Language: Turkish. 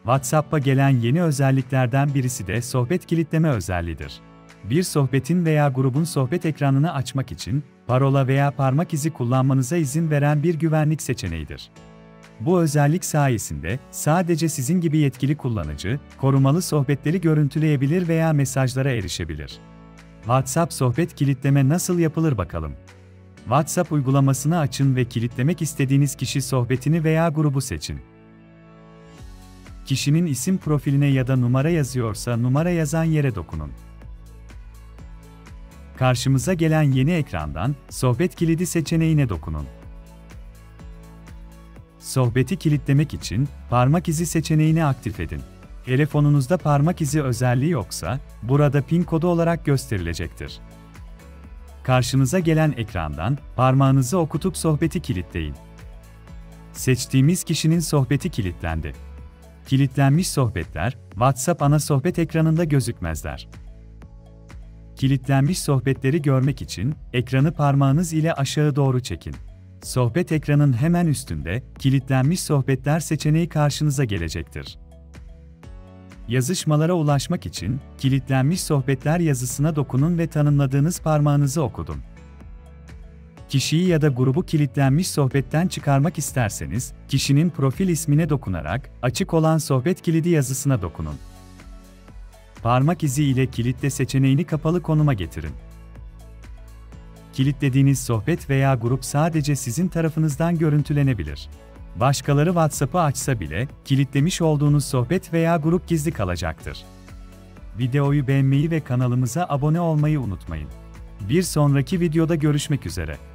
WhatsApp'a gelen yeni özelliklerden birisi de sohbet kilitleme özelliğidir. Bir sohbetin veya grubun sohbet ekranını açmak için, parola veya parmak izi kullanmanıza izin veren bir güvenlik seçeneğidir. Bu özellik sayesinde, sadece sizin gibi yetkili kullanıcı, korumalı sohbetleri görüntüleyebilir veya mesajlara erişebilir. WhatsApp sohbet kilitleme nasıl yapılır bakalım. WhatsApp uygulamasını açın ve kilitlemek istediğiniz kişi sohbetini veya grubu seçin. Kişinin isim profiline ya da numara yazıyorsa numara yazan yere dokunun. Karşımıza gelen yeni ekrandan sohbet kilidi seçeneğine dokunun. Sohbeti kilitlemek için parmak izi seçeneğini aktif edin. Telefonunuzda parmak izi özelliği yoksa, burada PIN kodu olarak gösterilecektir. Karşınıza gelen ekrandan parmağınızı okutup sohbeti kilitleyin. Seçtiğimiz kişinin sohbeti kilitlendi. Kilitlenmiş sohbetler, WhatsApp ana sohbet ekranında gözükmezler. Kilitlenmiş sohbetleri görmek için, ekranı parmağınız ile aşağı doğru çekin. Sohbet ekranın hemen üstünde, kilitlenmiş sohbetler seçeneği karşınıza gelecektir. Yazışmalara ulaşmak için, kilitlenmiş sohbetler yazısına dokunun ve tanımladığınız parmağınızı okutun. Kişiyi ya da grubu kilitlenmiş sohbetten çıkarmak isterseniz, kişinin profil ismine dokunarak, açık olan sohbet kilidi yazısına dokunun. Parmak izi ile kilitle seçeneğini kapalı konuma getirin. Kilitlediğiniz sohbet veya grup sadece sizin tarafınızdan görüntülenebilir. Başkaları WhatsApp'ı açsa bile, kilitlemiş olduğunuz sohbet veya grup gizli kalacaktır. Videoyu beğenmeyi ve kanalımıza abone olmayı unutmayın. Bir sonraki videoda görüşmek üzere.